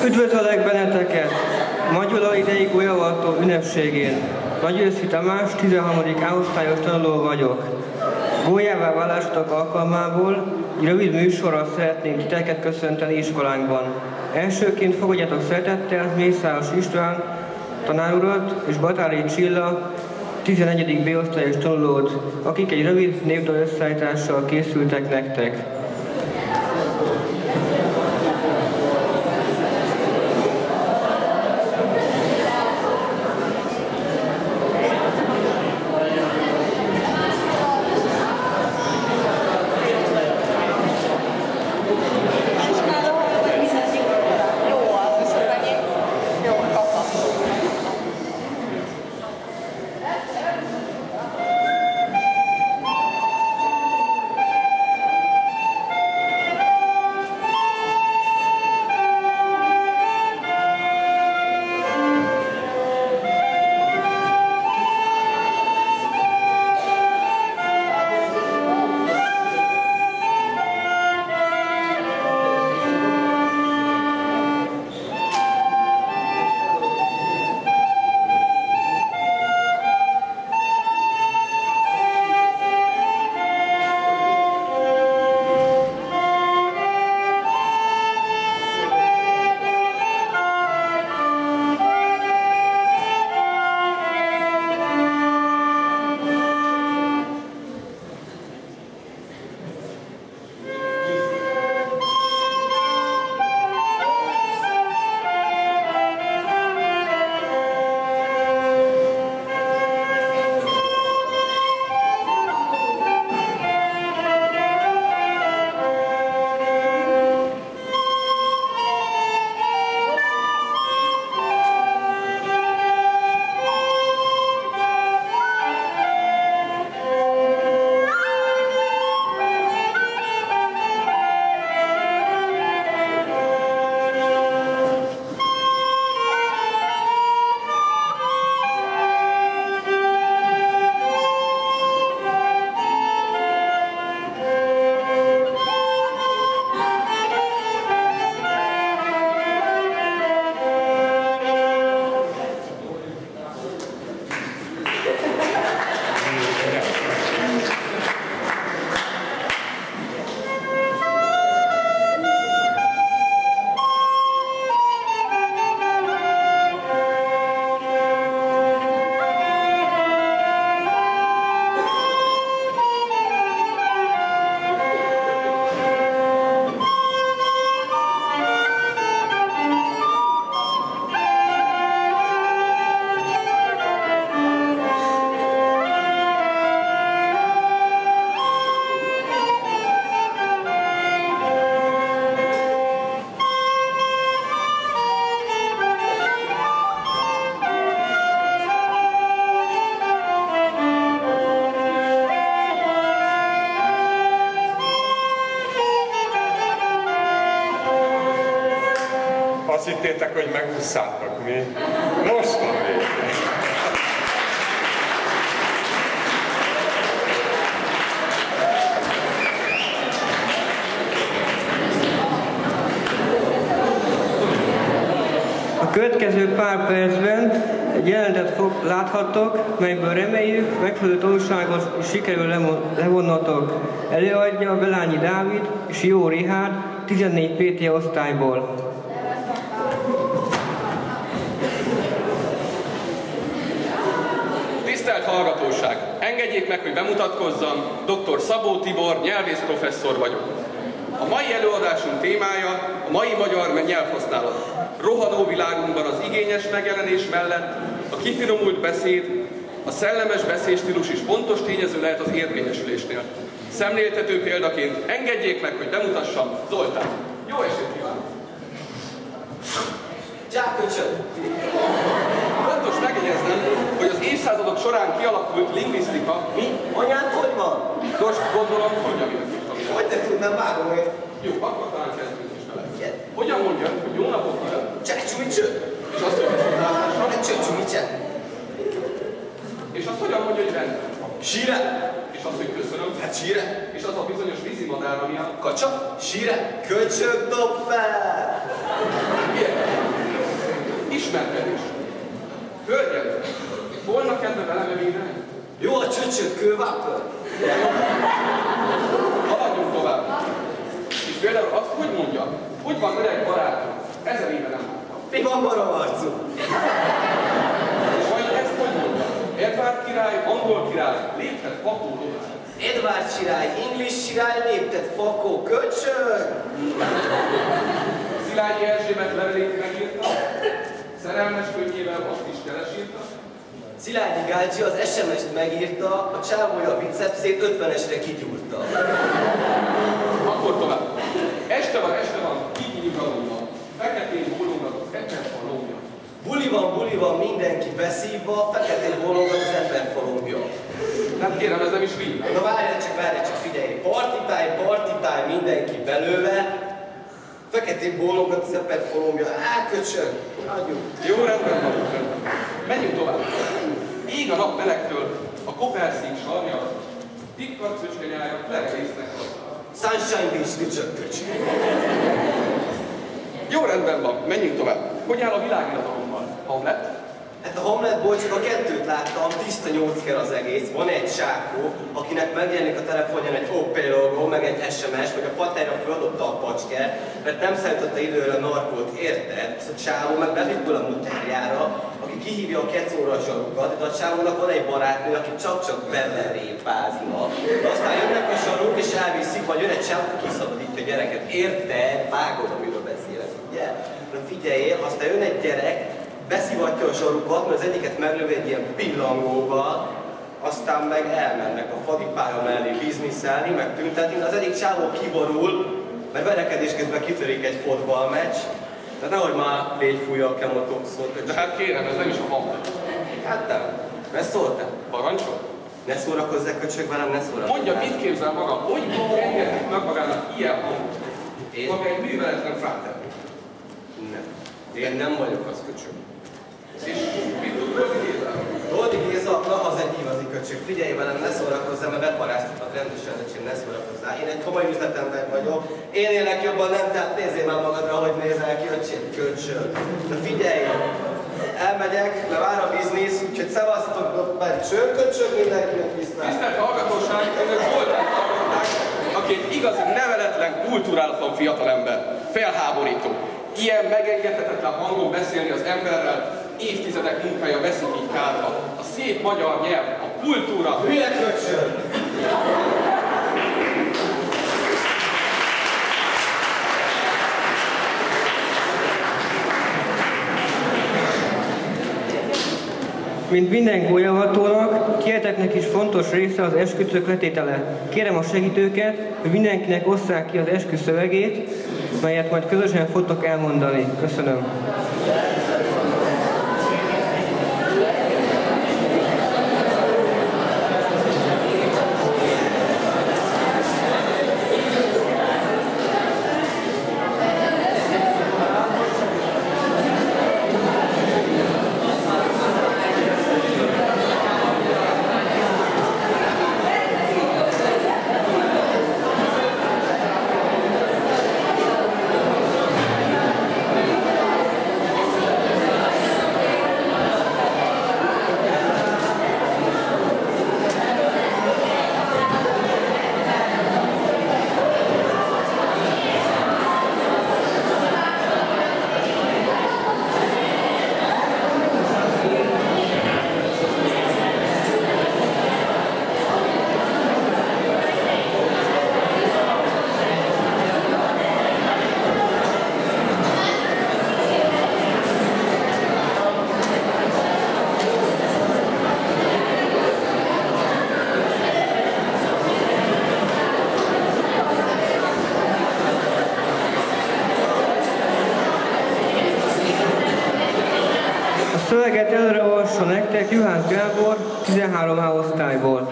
Üdvözöllek benneteket Magyula idei golyavartó ünnepségén. Nagyőrszi Tamás, 13. A-osztályos tanuló vagyok. Gólyává válásotok alkalmából egy rövid műsorral szeretnénk titeket köszönteni iskolánkban. Elsőként fogadjatok szeretettel Mészáros István tanárurat és Batári Csilla 11. B-osztályos tanulót, akik egy rövid népdal összeállítással készültek nektek. Azt hittétek, hogy megúszszátok, mi? Most van vége. A következő pár percben egy jelenetet láthattok, melyből reméljük, megfelelő tanulságot is sikerül levonnatok. Előadja Belányi Dávid és Jó Rihárd 14 PT osztályból. Tisztelt hallgatóság! Engedjék meg, hogy bemutatkozzam, dr. Szabó Tibor, nyelvész professzor vagyok. A mai előadásunk témája a mai magyar nyelvhasználat. Rohanó világunkban az igényes megjelenés mellett a kifinomult beszéd, a szellemes beszédstílus is fontos tényező lehet az érvényesülésnél. Szemléltető példaként engedjék meg, hogy bemutassam Zoltán. Jó estét kívánok! Fontos megjegyeznem, hogy az évszázadok során kialakult lingvisztika... Mi? Anyád hogy van? Nos, gondolom, hogy aminek írtam. Hogy ne tudnám, vágom meg. Jó, akkor talán kezdjünk is vele. Hogyan mondja, hogy jó napot kívánok? Csácsúmicső? És azt, hogy viszontlátásra? Csöcsúmicse? És azt hogyan mondja, hogy rendben? Síre? És azt, hogy köszönöm? Hát síre? És az a bizonyos vízimadár, ami a... Kacsa? Síre? Köcsög dob fel! Milyen? Ismerkedés. Hölgyem, volna kedve velem ebédelni? Jó a csöcsöt, kővápor. Haladjunk tovább. És például azt hogy mondja? Hogy van öreg barátom? 1000 éve nem láttam. Mi van baravarcú? És majd ezt hogy mondja? Edvárd király, angol király, léphet Fakó tovább. Edvárd király, English király, léptet Fakó, köcsög. Szilágyi Erzsébet levelét megírta, szerelmes könyvével azt is keresírta. Szilágyi Gácsi az SMS-t megírta, a csávója a bicepszét 50-esre kigyúrta. Akkor tovább. Este van, így nyugalom van. Feketén bólógat az emberfalomja. Buli van, mindenki beszívva, feketén bólogat az emberfalomja. Nem kérem, ez nem is rímel. Na várj csak, figyelj! Party time, mindenki belőle, feketén bólogat az emberfalomja. Köcsög, adjuk. Jó, rendben van. Menjünk tovább. Ég a nap melegtől, a koperszín sarja, tikkat szöcskenyája, legelésznek haza. Sunshine Beach, köcsög. Jó, rendben van, menjünk tovább. Hogy áll a világirodalommal? Hamlet? Hát a Hamletból csak a 2 láttam, tiszta 8-ker az egész. Van egy sákó, akinek megjelenik a telefonján egy OP logó, meg egy SMS, hogy a paterra földobta a pacskert, mert nem szállította időre a narkót, érted? Ez a csávó meg bevitből a mutárjára, aki kihívja a kecóra zsarukat, de a csávónak van egy barátnő, aki csak belerépázna. De aztán jönnek a zsaruk és elviszik, vagy jön egy csávó, aki kiszabadítja a gyereket. Érted? Vágod, amiről beszélek, ugye? Na figyeljél, aztán jön egy gyerek, beszivatja a zsarukat, mert az egyiket meglövi egy ilyen pillangóval, aztán meg elmennek a fadipálya mellé bizniszelni, meg tüntetni, az egyik csávó kiborul, mert verekedés közben kitörik egy fotballmeccs, tehát nehogy már légy fújja a kemotoxot. De hát kérem, ez nem is a Hamlet. Hát nem. Ne szólj te. Parancsol? Ne szórakozzál köcsög velem, ne szórakozzál. Mondja, mit képzel maga? Hogy engedhet meg magának ilyen hangot? Én? Maga egy műveletlen fráter. Nem. Én nem vagyok az köcsög. És mit tud Doldi Géza? Doldi Géza, na az egy igazi köcsög. Figyelj velem, ne szórakozzál, mert beparáztatod rendesen, öcsém, ne szórakozzál. Én egy komoly üzletember vagyok. Én élek jobban, nem, tehát nézzél már magadra, hogy nézel ki, öcsém, köcsög. Na figyelj, elmegyek, mert vár a biznisz, úgyhogy szevasztok, mert köcsög mindenkinek viszlát. Tisztelt hallgatóság, önök Zoltánt hallgatták, aki egy igazi neveletlen, kulturálatlan fiatalember. Felháborító. Ilyen megengedhetetlen hangon beszélni az emberrel, évtizedek munkája veszik így kárba. A szép magyar nyelv, a kultúra... Hülye köcsög! Mint minden gólyavatónak, kileteknek is fontos része az esküszök letétele. Kérem a segítőket, hogy mindenkinek osszák ki az eskü szövegét, melyet majd közösen fogtok elmondani. Köszönöm. Szöveget előreolvassa nektek Juhász Gábor, 13A osztályból.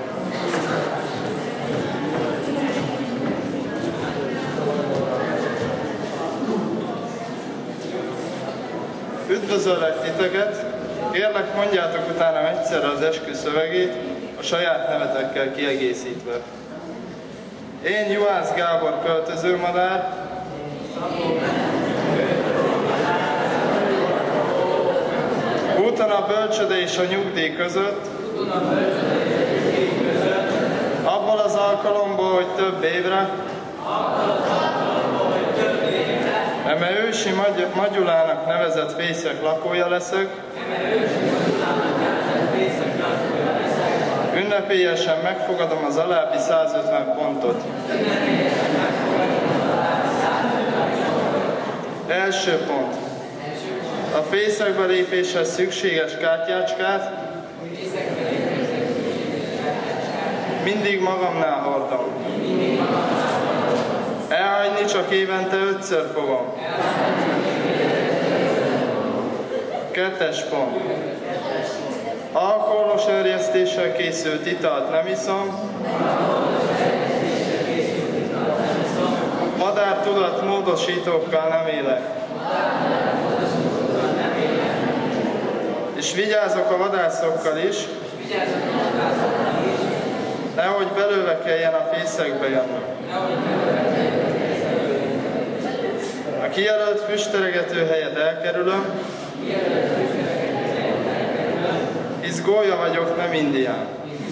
Üdvözöllek titeket, kérlek mondjátok utána egyszerre az eskü szövegét, a saját nevetekkel kiegészítve. Én Juhász Gábor költözőmadár, a bölcsöde és a nyugdíj között, abból az alkalomból, hogy több évre, eme ősi Magyulának nevezett fészek lakója leszek, ünnepélyesen megfogadom az alábbi 150 pontot. Első pont. A fészekbe lépéshez szükséges kártyácskát mindig magamnál hordom. Elhagyni csak évente 5-ször fogom. Kettes pont. Alkoholos erjesztéssel készült italt nem iszom. Madártudat módosítókkal nem élek. És vigyázok a vadászokkal is, nehogy belőle kelljen a fészekbe jönni. A kijelölt füstteregető helyet elkerülöm, hisz gólya vagyok, nem indián.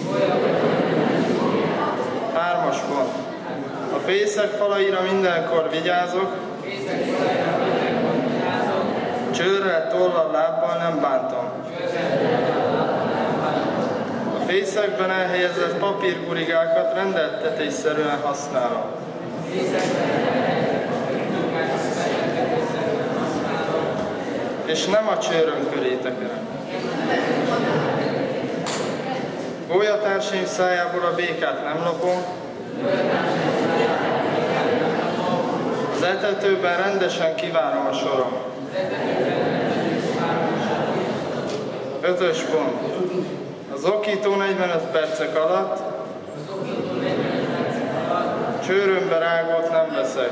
3. pont. A fészek falaira mindenkor vigyázok, csőrrel, tollal, lábbal nem bántom. A fészekben elhelyezett papírgurigákat rendeltetésszerűen használom. És nem a csőröm köré tekerem. Gólyatársaim szájából a békát nem lopom, az etetőben rendesen kivárom a sorom. 5. pont. Az okító 45 percek alatt csőrömbe rágót nem veszek.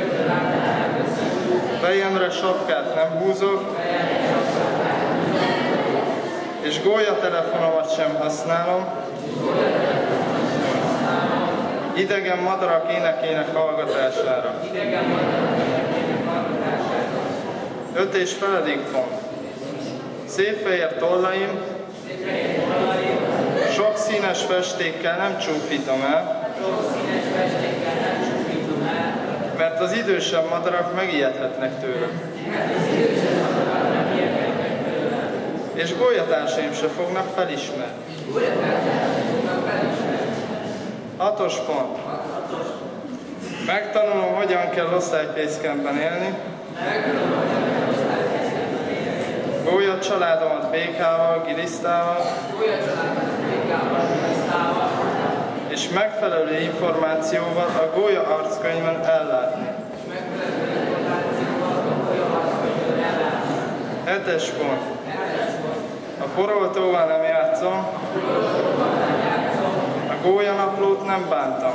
Fejemre sapkát nem húzok, és gólyatelefonomat sem használom, idegen madarak énekének hallgatására. 5. és feledik pont. Szép fehér tollaim, sok színes festékkel nem csúfítom el, mert az idősebb madarak megijedhetnek tőle. És gólyatársaim se fognak felismerni. 6. pont. Megtanulom, hogyan kell osztályfészkemben élni. Gólya családomat békával, gilisztával, és megfelelő információval a gólya arckönyvben ellátni. 7. pont. A poroltóval nem játszom, a gólyanaplót nem bántam,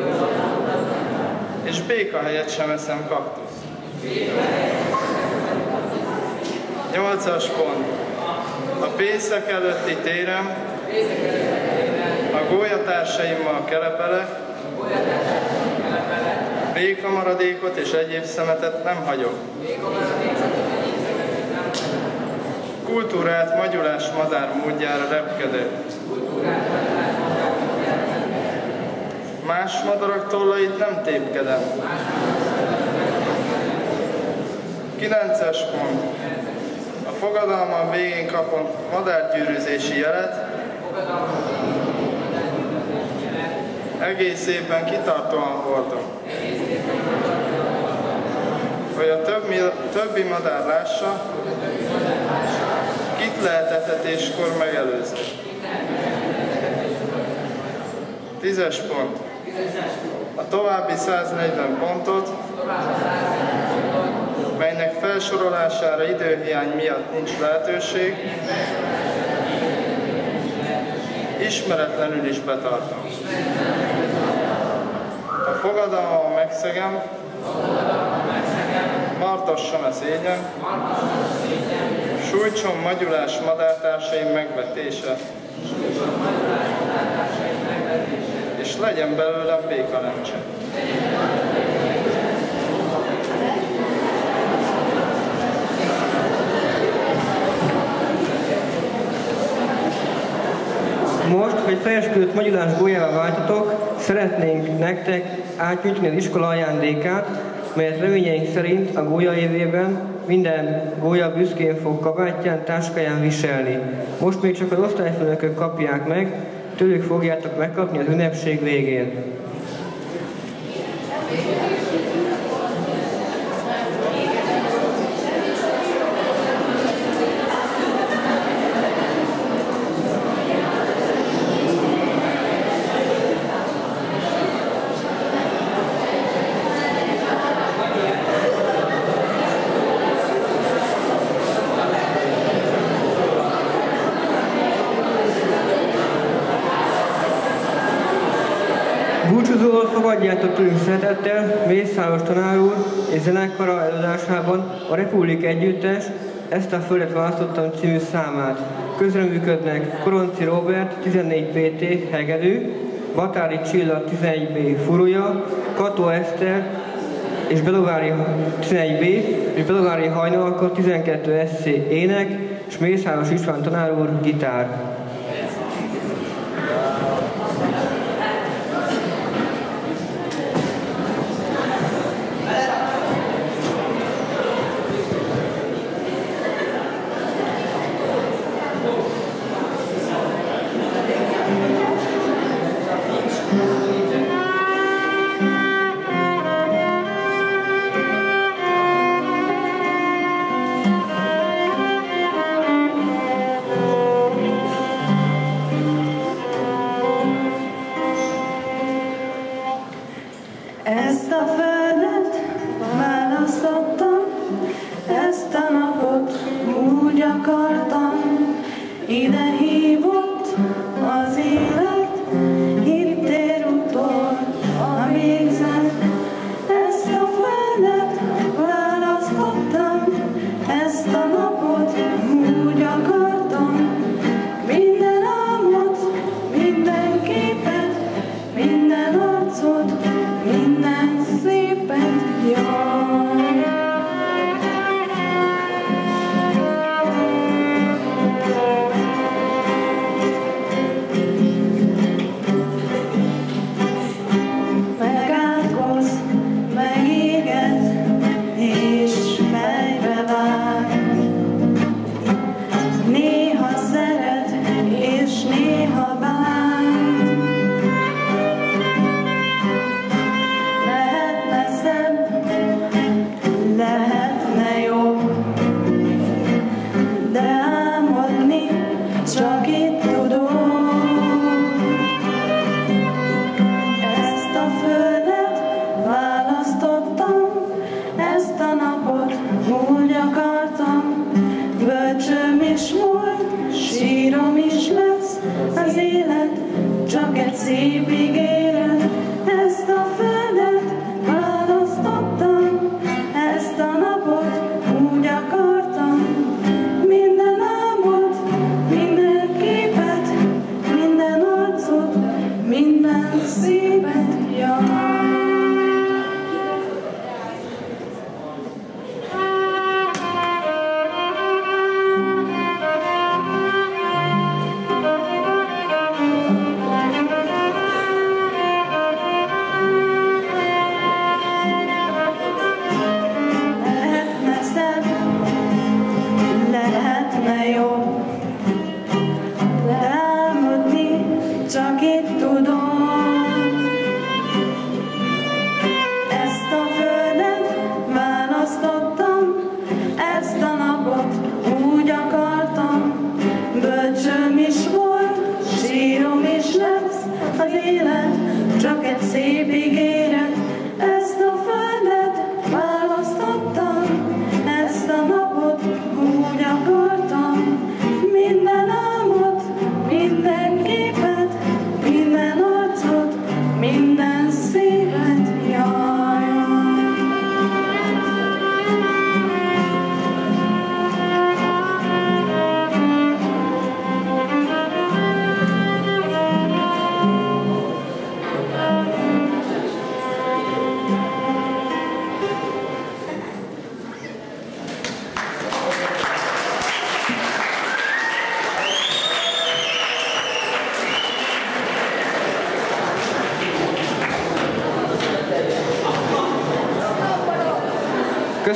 és béka helyett sem eszem kaktuszt. 8. pont. A fészek előtti térem, a gólyatársaimmal kelepelek, békamaradékot és egyéb szemetet nem hagyok. Kultúrált magyulás madár módjára repkedek. Más madarak tollait nem tépkedem. 9. pont. A fogadalmam végén kapom madárgyűrűzési jelet, egész évben kitartóan hordom, hogy a többi madár lássa, kit lehet etetéskor megelőzni. 10. pont. A további 140 pontot, melynek felsorolására időhiány miatt nincs lehetőség, ismeretlenül is betartom. A fogadalmam megszegem, martassam a szégyen, sújtson magyulás madártársaim megvetése, és legyen belőlem békalencse. hogy felesküdött magyulás gólyává váltatok, szeretnénk nektek átnyújtani az iskola ajándékát, melyet reményeink szerint a gólya évében minden gólya büszkén fog kabátján, táskáján viselni. Most még csak az osztályfőnökök kapják meg, tőlük fogjátok megkapni az ünnepség végén. Búcsúzóval fogadjátok tőlünk szeretettel Mészáros tanár úr és zenekara előadásában a Republik Együttes Ezt a földet választottam című számát. Közreműködnek Koronci Róbert 14 PT hegedű, Batári Csilla 11B furúja, Kató Eszter és Belovári 11B és Belovári Hajnalka 12 SC ének és Mészáros István tanár úr gitár. Ezt a földet választottam, ezt a napot úgy akartam, ide hívott az élet, itt ér utol a végzet. Ezt a földet választottam, ezt a napot úgy akartam, minden álmot, minden képet, minden arcot, minden szépet, jaj.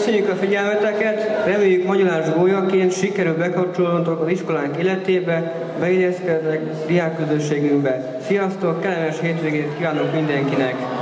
Köszönjük a figyelmeteket, reméljük Magyolás gólyaként sikerül bekapcsolódnotok az iskolánk életébe, beilleszkednek diákközösségünkbe. Sziasztok, kellemes hétvégét kívánok mindenkinek!